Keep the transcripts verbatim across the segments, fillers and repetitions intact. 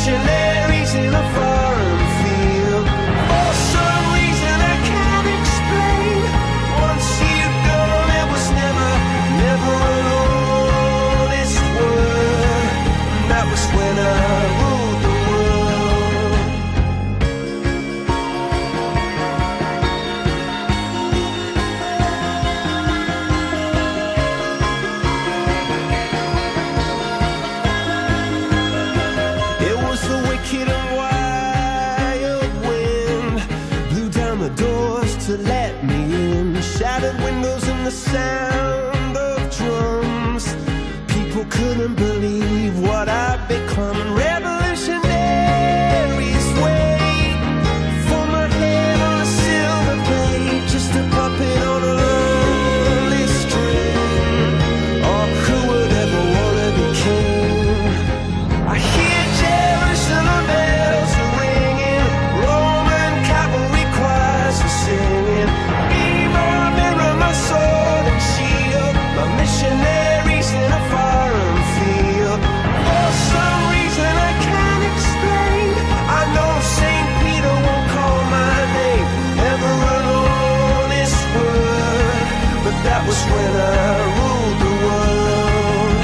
missionaries in a foreign field. For some reason I can't explain, once you've gone it was never, never an honest word. And that was when I ruled the world. It was the wicked and wild wind, blew down the doors to let me in, shattered windows and the sound of drums. People couldn't believe what I'd become. Revolutionaries wait for my head on a silver plate, just a puppet on a lonely string. Oh, who would ever wanna be king? I hear Jerusalem bells are ringing, Roman cavalry choirs are singing. Be my mirror, my sword and shield, my missionaries in a foreign field. For some reason I can't explain, I know Saint Peter won't call my name, never an honest word. But that was when I ruled the world.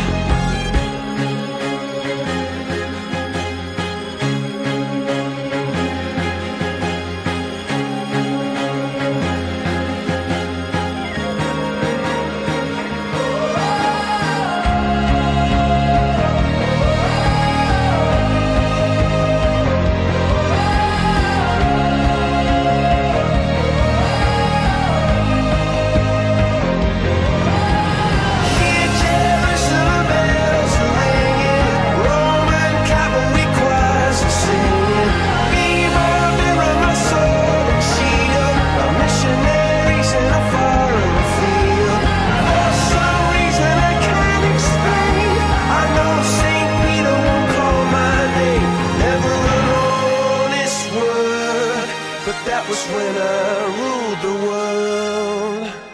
Hear Jerusalem bells are ringing, Roman cavalry choirs are singing. Be my mirror, my sword and shield, my missionaries in a foreign field. For some reason I can't explain, I know Saint Peter won't call my name, never an honest word. But that was when I ruled the world.